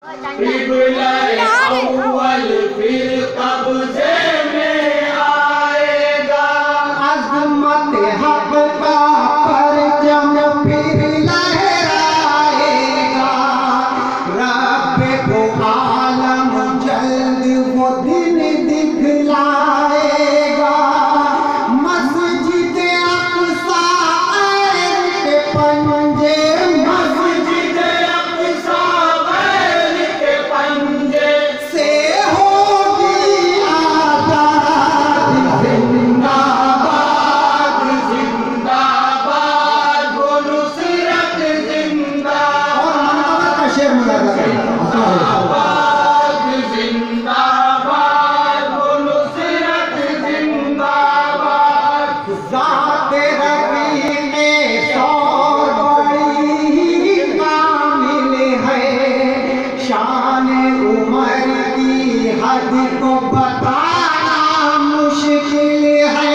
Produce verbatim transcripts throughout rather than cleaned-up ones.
किबला अव्वल फिर कब्जे में आएगा। अज़मत हक़ का परचम फिर लहराएगा। रब्बे को आलम जल्द वो दिन दिखलाएगा। मस्जिद अक़सा के पंजे, मस्जिद अक़सा के पंजे से होगी आज़ाद। जिंदाबाद जिंदाबाद वो नुसरत जिंदाबाद। और मनकबत का शेर मुलाज़ा जिंदाबाद जिंदाबाद वो नुसरत जिंदाबाद। ज़ात रफ़ीक़े सौर बड़ी कामिल है। शान उमर की हद को बताना मुश्किल है।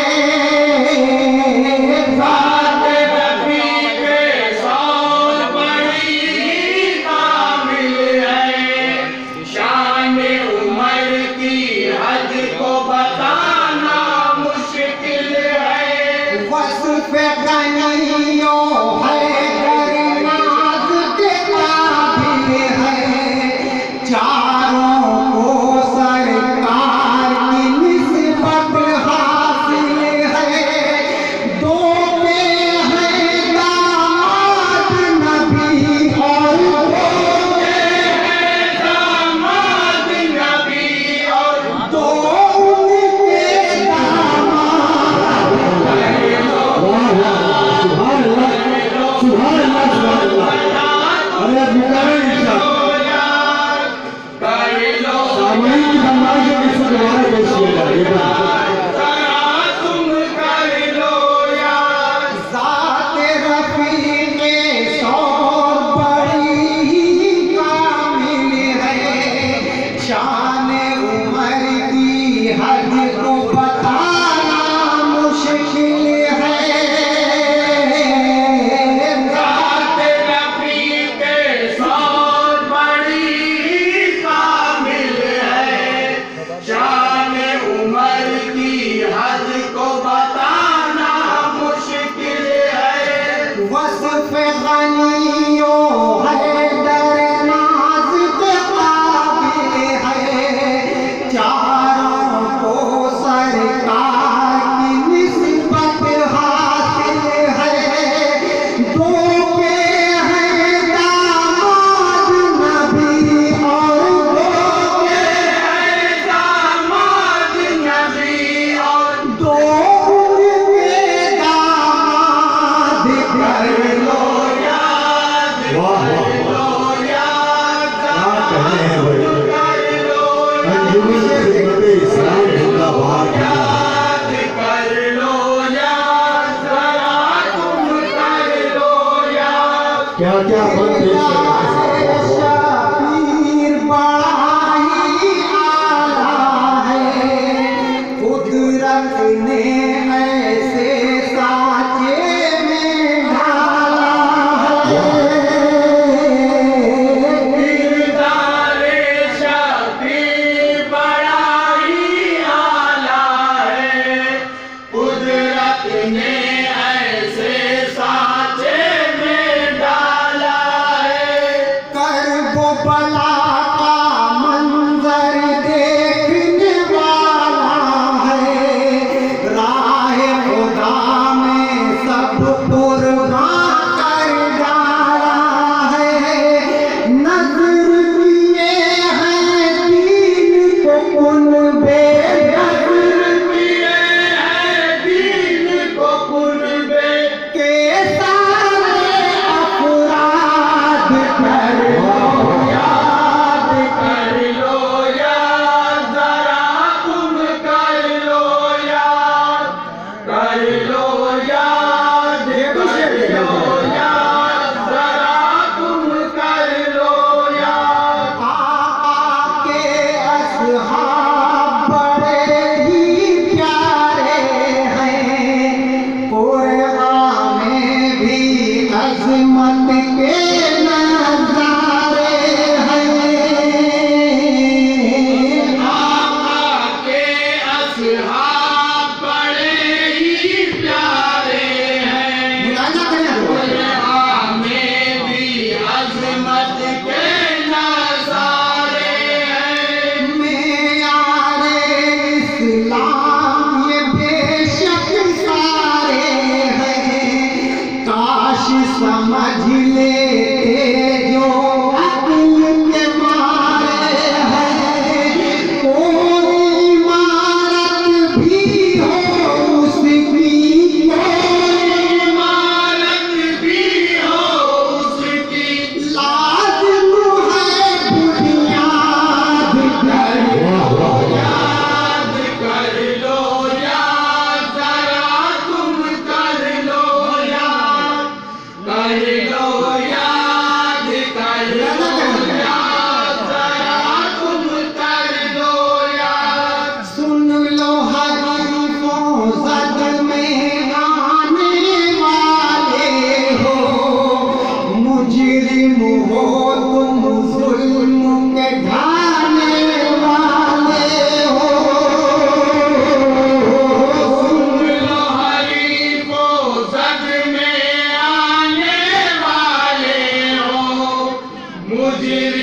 ज़ात रफ़ीक़े सौर बड़ी कामिल है। शान उमर की हद को बताना मुश्किल है। वस्फ़ गनियो है करनाज़ के काबिल है। चारों को सरकार की निस्बत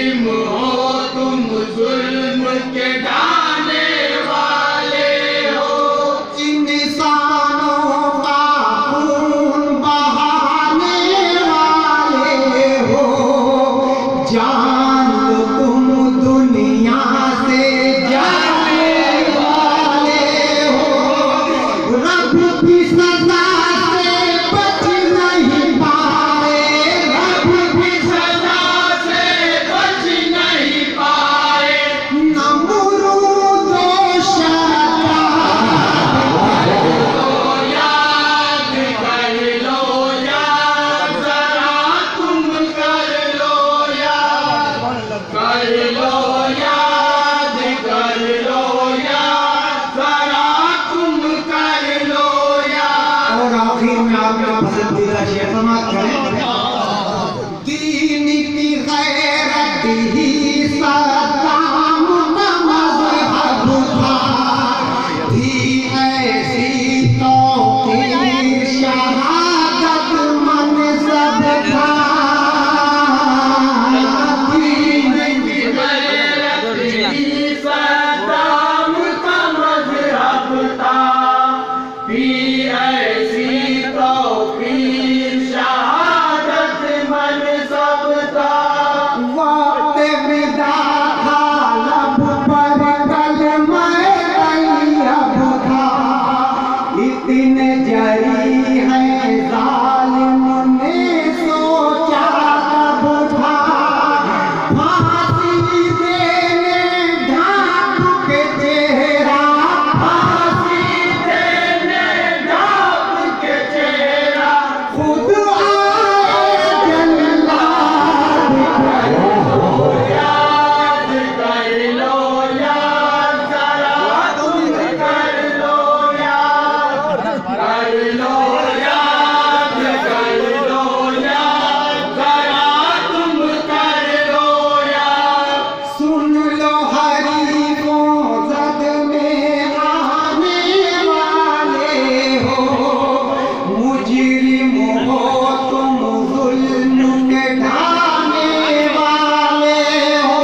जालिम हो तुम जुल्म के ढाने वाले हो। इंसानों का खून बहाने वाले हो। जान लो तुम दुनिया से जाने वाले हो। रब की सजा से बच नहीं पाए। रब की सजा से बच नहीं पाए। नमरूद व शैतान याद कर लो याद, जरा तुम कर लो याद, कर लो याद, कर लो याद, जरा तुम कर लो याद। और आखिर में आपका पसंदीदा शेर समाप्त करें। दीन की गैरत ही सद्दाम का मज़हब था। थी ऐसी तौक़ीर शहादत मनसब था। दीन की गैरत ही सद्दाम का मज़हब था। थी ऐसी तौक़ीर शहादत मनसब था। वक्त विदा था लब पर कलमा तैयब था। इतने जरी है जालिम ने सोचा तब था। फांसी देने ढाक के चेहरा। फांसी देने ढाक के चेहरा। खुद आए जल्लाद। याद कर लो याद, जरा तुम कर लो याद, कर लो याद, कर लो याद, जरा तुम कर लो याद। सुन लो हरीफों जद में आने वाले हो। मुजरिम हो तुम जुल्म के ढाने वाले हो।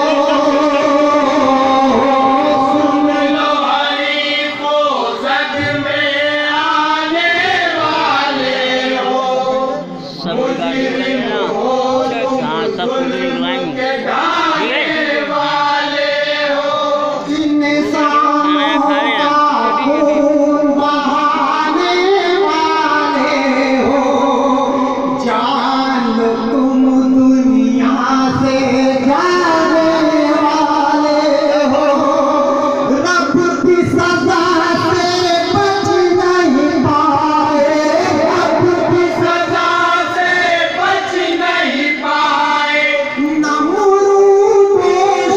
सुन लो हरीफों जग में आने वाले हो। मुजरिम हो तुम जुल्म के ढाने वाले हो। इंसानों का खून बहाने वाले हो। जान लो तुम दुनिया से जाने वाले हो। रब की सजा से बच नहीं पाए। रब की सजा से बच नहीं पाए। नमरूद व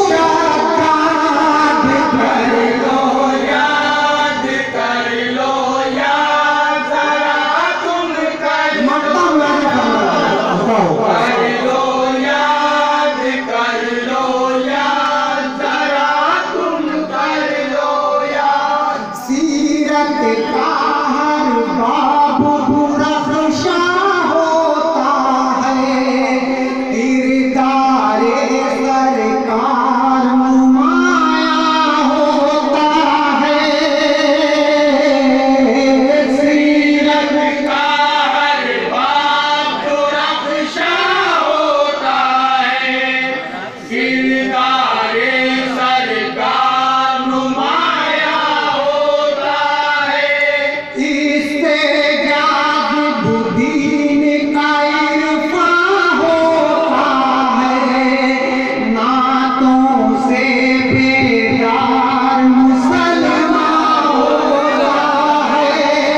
शैतान कर लो याद, कर लो याद, जरा तुम कर लो कर लो याद, कर लो याद, जरा तुम कर लो याद। सीरत का हर बाब बुरख्शा होता है। किरदारे सरकार नुमाया होता है। सीरत का हर बाप दुरख्शा होता है। किरदारे सरकार नुमाया होता है। इस्तेजाब बुदीन का इरफा होता है। नातों से बेदार मुसलमान होता है।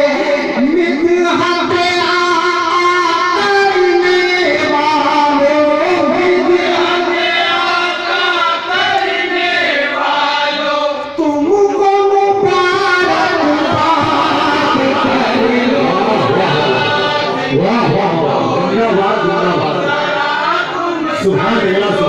मिदहत आका करने वालों। मिदहत आका करने वालों, तुमको मुबारकबाद कर लो। वाह वाह वाह, धन्यवाद धन्यवाद। सुभान अल्लाह।